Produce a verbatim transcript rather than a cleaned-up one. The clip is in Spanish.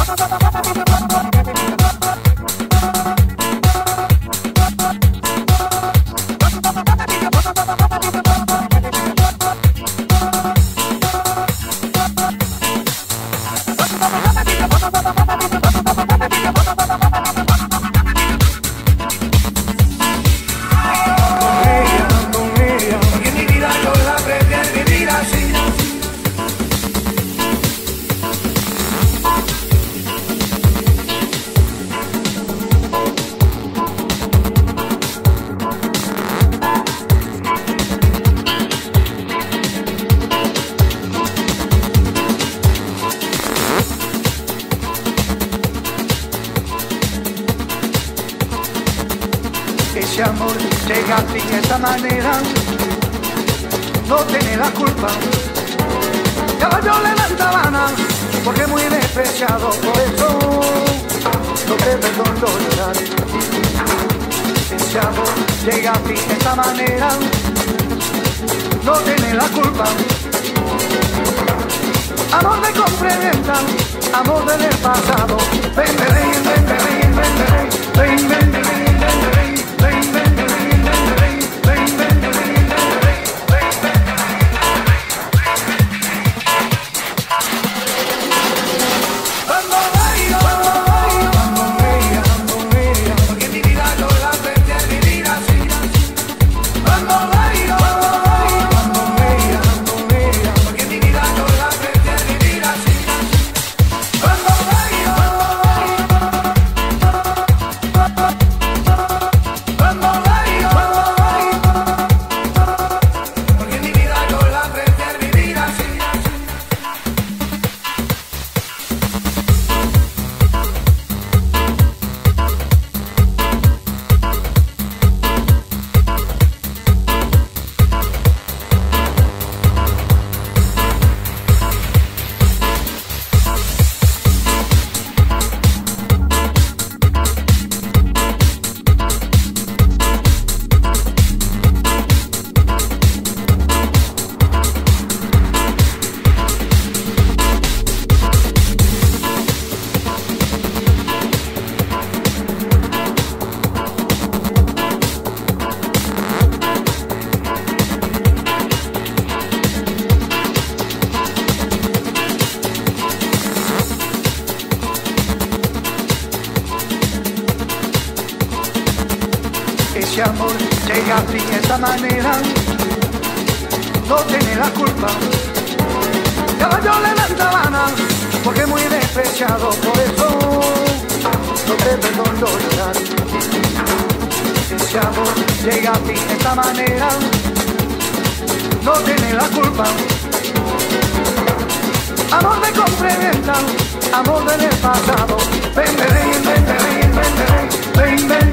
Ese amor llega a ti de esta manera, no tiene la culpa. Caballo levanta vana, porque muy despreciado, por eso no te perdono llorar. Ese amor llega a ti de esta manera, no tiene la culpa. Amor de complementa, amor del pasado. Ven, ven, ven, ven, ven, ven, ven, ven, ven, ven, ven. Ese amor llega a ti de esta manera, no tiene la culpa. Caballo levanta vana, porque muy despreciado, por eso no te perdono llorar. Ese amor llega a ti de esta manera, no tiene la culpa. Amor de complementa, amor del pasado. Ven, ven, ven, ven, ven, ven, ven, ven, ven.